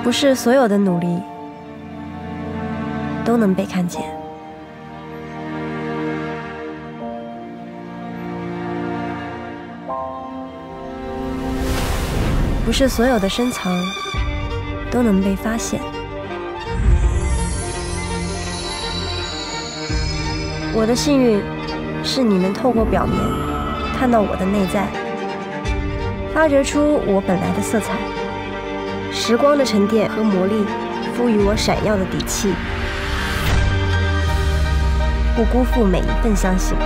不是所有的努力都能被看见。不是所有的深藏都能被发现。我的幸运是你能透过表面看到我的内在，发掘出我本来的色彩。时光的沉淀和磨砺赋予我闪耀的底气，不辜负每一份相信。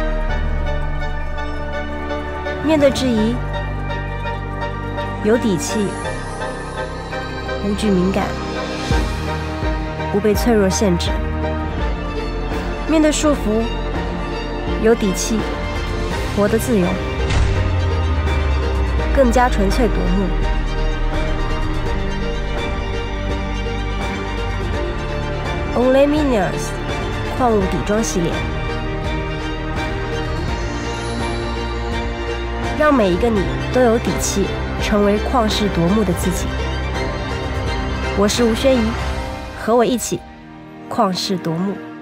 面对质疑，有底气，无惧敏感，不被脆弱限制。面对束缚，有底气，活得自由，更加纯粹夺目。Olay Minerals 矿物底妆系列，让每一个你都有底气，成为旷世夺目的自己。我是吴宣仪，和我一起旷世夺目。